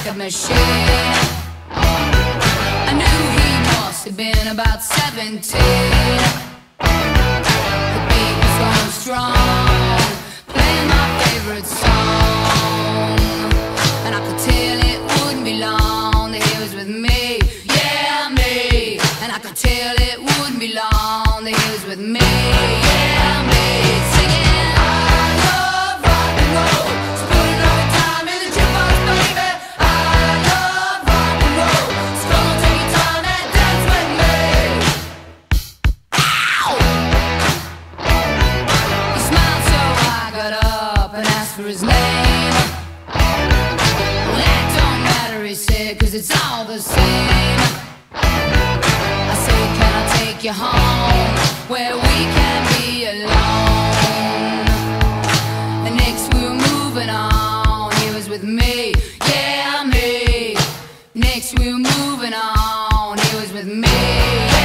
a machine. I knew he must have been about 17. The beat was going strong, playing my favorite song, and I could tell it wouldn't be long that he was with me, yeah, me. And I could tell it wouldn't be long that he was with me, yeah, me. Singing, I love rock and roll, so put it all the time in the jukebox, baby. I love rock and roll, so come on, take your time and dance with me. Ow! He smiled, so I got up and asked for his name. Well, that don't matter, he said, 'cause it's all the same. I said, can I take you home where we can be alone? And next we were moving on, he was with me, yeah, me. Next we were moving on, he was with me.